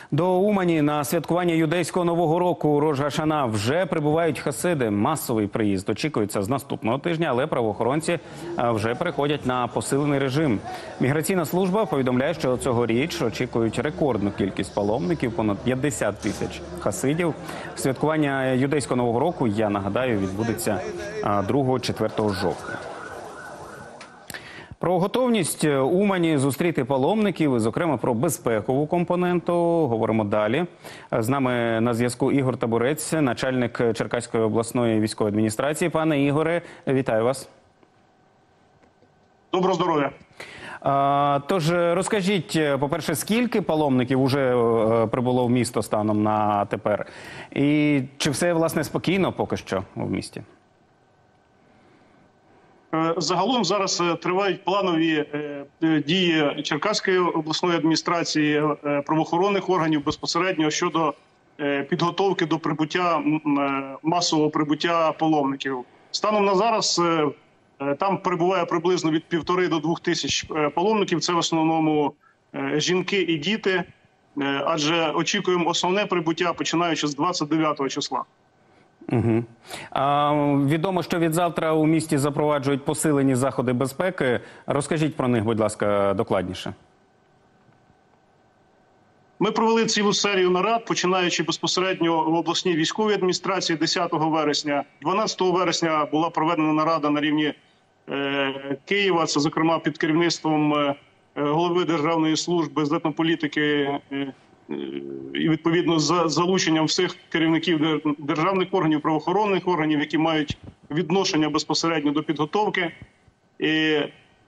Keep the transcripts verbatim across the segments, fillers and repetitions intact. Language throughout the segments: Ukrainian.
До Умані на святкування юдейського Нового року Рош га-Шана вже прибувають хасиди. Масовий приїзд очікується з наступного тижня, але правоохоронці вже переходять на посилений режим. Міграційна служба повідомляє, що цьогоріч очікують рекордну кількість паломників – понад п'ятдесят тисяч хасидів. Святкування юдейського Нового року, я нагадаю, відбудеться другого-четвертого жовтня. Про готовність Умані зустріти паломників і, зокрема, про безпекову компоненту говоримо далі. З нами на зв'язку Ігор Табурець, начальник Черкаської обласної військової адміністрації. Пане Ігоре, вітаю вас. Доброго здоров'я. Тож, розкажіть, по-перше, скільки паломників вже прибуло в місто станом на тепер? І чи все, власне, спокійно поки що в місті? Загалом зараз тривають планові дії Черкаської обласної адміністрації, правоохоронних органів безпосередньо щодо підготовки до прибуття, масового прибуття паломників. Станом на зараз там перебуває приблизно від півтори до двох тисяч паломників. Це в основному жінки і діти, адже очікуємо основне прибуття починаючи з двадцять дев'ятого числа. Угу. А, відомо, що від завтра у місті запроваджують посилені заходи безпеки. Розкажіть про них, будь ласка, докладніше. Ми провели цілу серію нарад, починаючи безпосередньо в обласній військовій адміністрації десятого вересня. дванадцятого вересня була проведена нарада на рівні е, Києва, це, зокрема, під керівництвом е, голови Державної служби з етнополітики е, і, відповідно, з залученням всіх керівників державних органів, правоохоронних органів, які мають відношення безпосередньо до підготовки. І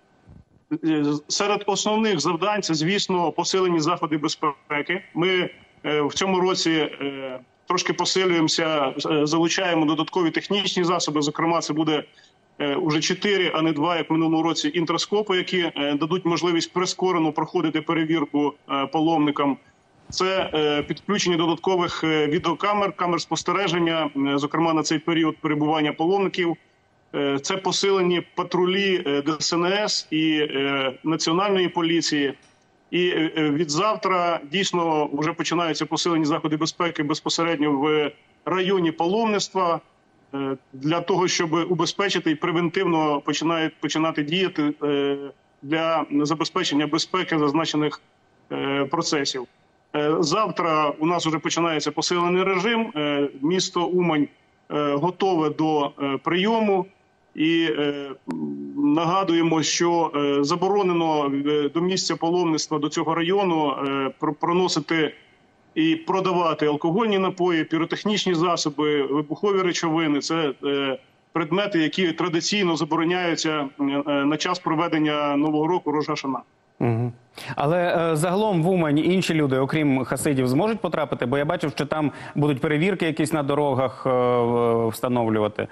серед основних завдань – це, звісно, посилені заходи безпеки. Ми в цьому році трошки посилюємося, залучаємо додаткові технічні засоби. Зокрема, це буде уже чотири, а не два, як в минулому році, інтраскопи, які дадуть можливість прискорено проходити перевірку паломникам. Це підключення додаткових відеокамер, камер спостереження, зокрема на цей період перебування паломників. Це посилені патрулі Де Ес Ен Ес і Національної поліції. І від завтра дійсно вже починаються посилені заходи безпеки безпосередньо в районі паломництва для того, щоб убезпечити і превентивно починають починати діяти для забезпечення безпеки зазначених процесів. Завтра у нас вже починається посилений режим. Місто Умань готове до прийому. І нагадуємо, що заборонено до місця паломництва, до цього району, проносити і продавати алкогольні напої, піротехнічні засоби, вибухові речовини. Це предмети, які традиційно забороняються на час проведення Нового року Рош га-Шана. Угу. Але е, загалом в Умань інші люди, окрім хасидів, зможуть потрапити? Бо я бачив, що там будуть перевірки якісь на дорогах е, встановлювати.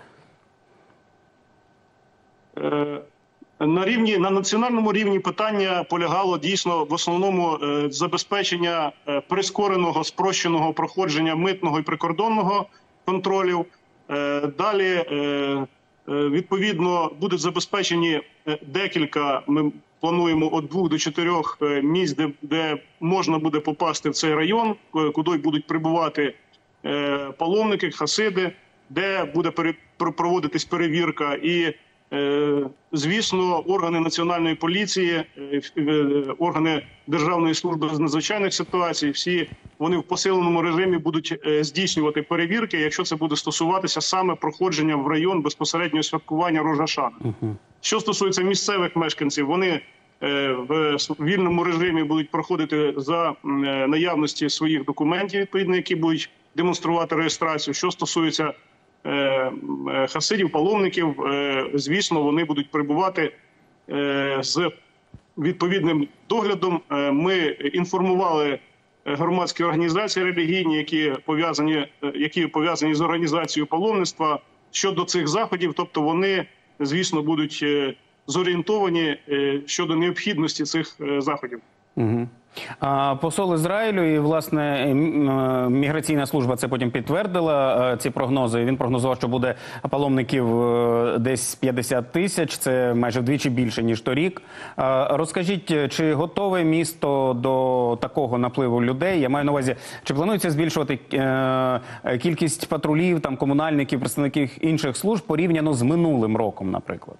Е, на рівні, на національному рівні питання полягало дійсно в основному е, забезпечення е, прискореного, спрощеного проходження митного і прикордонного контролів. Е, далі, е, відповідно, будуть забезпечені декілька, ми плануємо від двох до чотирьох місць, де, де можна буде попасти в цей район, куди будуть прибувати е, паломники, хасиди, де буде пере, проводитись перевірка. І, е, звісно, органи Національної поліції, е, органи Державної служби з надзвичайних ситуацій, всі вони в посиленому режимі будуть е, здійснювати перевірки, якщо це буде стосуватися саме проходження в район безпосередньо святкування Рош га-Шана. Uh-huh. Що стосується місцевих мешканців, вони в вільному режимі будуть проходити за наявності своїх документів, відповідно, які будуть демонструвати реєстрацію. Що стосується хасидів, паломників, звісно, вони будуть перебувати з відповідним доглядом. Ми інформували громадські організації релігійні, які пов'язані, які пов'язані з організацією паломництва щодо цих заходів, тобто вони, звісно, будуть зорієнтовані щодо необхідності цих заходів. Угу. Посол Ізраїлю і, власне, міграційна служба це потім підтвердила, ці прогнози. Він прогнозував, що буде паломників десь п'ятдесят тисяч, це майже вдвічі більше, ніж торік. Розкажіть, чи готове місто до такого напливу людей? Я маю на увазі, чи планується збільшувати кількість патрулів, там, комунальників, представників інших служб порівняно з минулим роком, наприклад?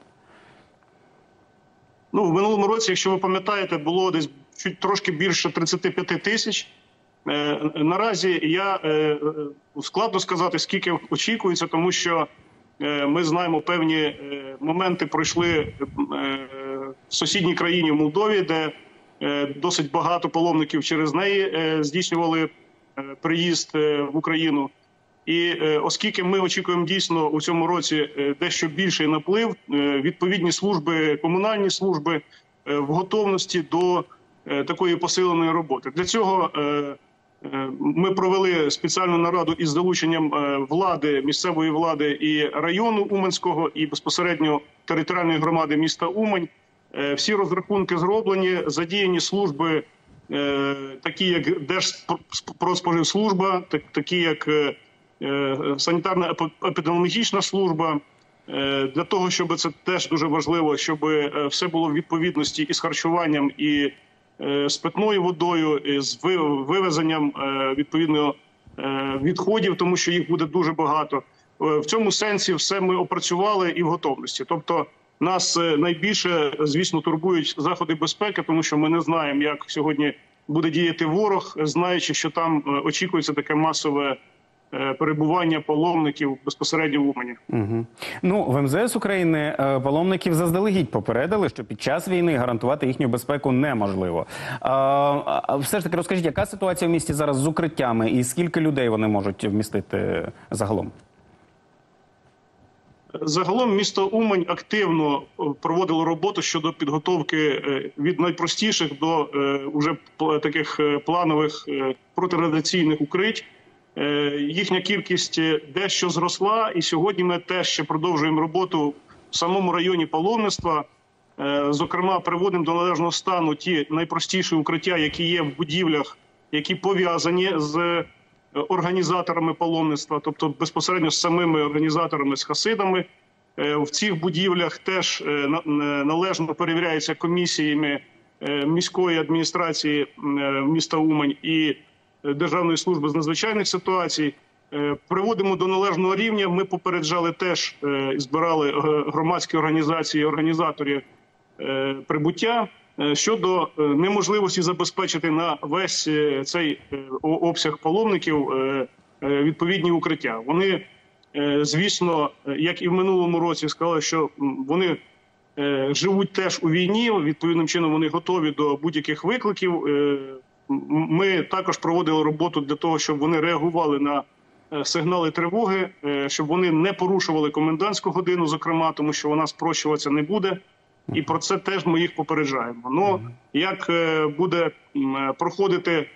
Ну, в минулому році, якщо ви пам'ятаєте, було десь чуть трошки більше тридцяти п'яти тисяч. Е, наразі я е, складно сказати, скільки очікується, тому що е, ми знаємо певні е, моменти пройшли е, в сусідній країні, в Молдові, де е, досить багато паломників через неї е, здійснювали е, приїзд е, в Україну. І е, оскільки ми очікуємо дійсно у цьому році е, дещо більший наплив, е, відповідні служби, комунальні служби е, в готовності до е, такої посиленої роботи. Для цього е, е, ми провели спеціальну нараду із залученням е, влади, місцевої влади і району Уманського, і безпосередньо територіальної громади міста Умань. Е, всі розрахунки зроблені, задіяні служби, е, такі як Держпродспоживслужба, так, такі як е, санітарна епідеміологічна служба, для того, щоб це теж дуже важливо, щоб все було в відповідності із харчуванням, і з питною водою, і з вивезенням відповідно відходів, тому що їх буде дуже багато. В цьому сенсі все ми опрацювали і в готовності. Тобто нас найбільше, звісно, турбують заходи безпеки, тому що ми не знаємо, як сьогодні буде діяти ворог, знаючи, що там очікується таке масове перебування паломників безпосередньо в Умані. Угу. Ну, в ем зе ес України паломників заздалегідь попередили, що під час війни гарантувати їхню безпеку неможливо. А, все ж таки розкажіть, яка ситуація в місті зараз з укриттями і скільки людей вони можуть вмістити загалом? Загалом місто Умань активно проводило роботу щодо підготовки від найпростіших до уже таких планових протирадіаційних укрить. Їхня кількість дещо зросла, і сьогодні ми теж ще продовжуємо роботу в самому районі паломництва. Зокрема, приводимо до належного стану ті найпростіші укриття, які є в будівлях, які пов'язані з організаторами паломництва, тобто безпосередньо з самими організаторами, з хасидами. В цих будівлях теж належно перевіряється комісіями міської адміністрації міста Умань і Державної служби з надзвичайних ситуацій. Приводимо до належного рівня. Ми попереджали теж, збирали громадські організації, організаторів прибуття щодо неможливості забезпечити на весь цей обсяг паломників відповідні укриття. Вони, звісно, як і в минулому році, сказали, що вони живуть теж у війні, відповідним чином вони готові до будь-яких викликів. Ми також проводили роботу для того, щоб вони реагували на сигнали тривоги, щоб вони не порушували комендантську годину, зокрема, тому що вона спрощуватися не буде. І про це теж ми їх попереджаємо. Ну, як буде проходити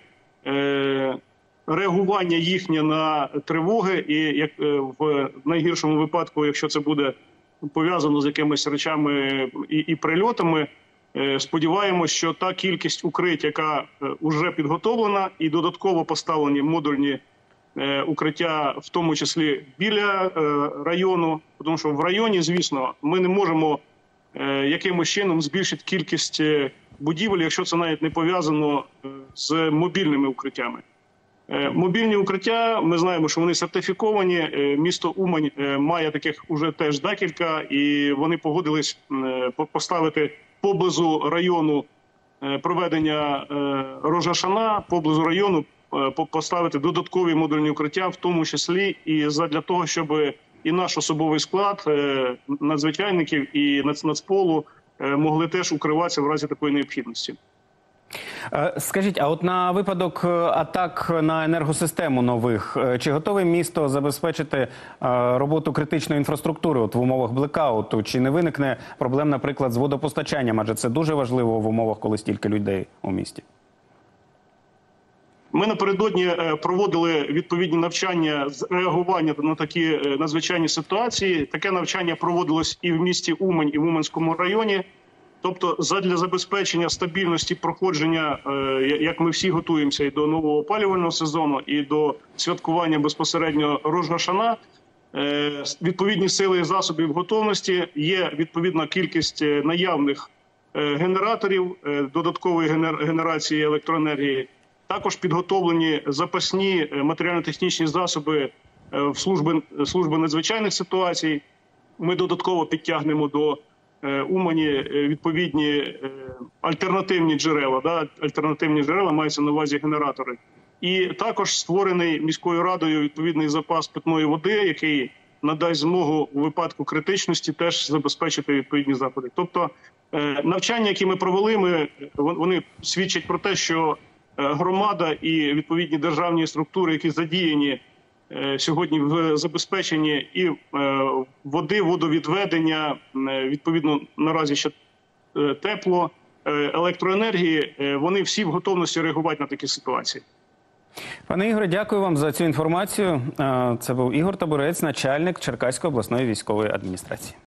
реагування їхнє на тривоги, і як в найгіршому випадку, якщо це буде пов'язано з якимись речами і, і прильотами, сподіваємось, що та кількість укриття, яка вже підготовлена, і додатково поставлені модульні укриття, в тому числі біля району, тому що в районі, звісно, ми не можемо якимось чином збільшити кількість будівель, якщо це навіть не пов'язано з мобільними укриттями. Мобільні укриття, ми знаємо, що вони сертифіковані, місто Умань має таких уже теж декілька, і вони погодились поставити поблизу району проведення Рош га-Шана, поблизу району поставити додаткові модульні укриття, в тому числі і задля того, щоб і наш особовий склад надзвичайників і Нацполу могли теж укриватися в разі такої необхідності. Скажіть, а от на випадок атак на енергосистему нових, чи готове місто забезпечити роботу критичної інфраструктури от в умовах блекауту? Чи не виникне проблем, наприклад, з водопостачанням? Адже це дуже важливо в умовах, коли стільки людей у місті. Ми напередодні проводили відповідні навчання з реагування на такі надзвичайні ситуації. Таке навчання проводилось і в місті Умань, і в Уманському районі. Тобто, задля забезпечення стабільності проходження, як ми всі готуємося і до нового опалювального сезону, і до святкування безпосередньо Рош га-Шана, відповідні сили і засоби в готовності, є відповідна кількість наявних генераторів, додаткової генерації електроенергії, також підготовлені запасні матеріально-технічні засоби в служби, служби надзвичайних ситуацій. Ми додатково підтягнемо до Умані відповідні альтернативні джерела, да, альтернативні джерела, мається на увазі генератори. І також створений міською радою відповідний запас питної води, який надасть змогу у випадку критичності теж забезпечити відповідні заходи. Тобто навчання, які ми провели, ми, вони свідчать про те, що громада і відповідні державні структури, які задіяні сьогодні в забезпеченні і води, водовідведення, відповідно наразі ще тепло, електроенергії, вони всі в готовності реагувати на такі ситуації. Пане Ігоре, дякую вам за цю інформацію. Це був Ігор Табурець, начальник Черкаської обласної військової адміністрації.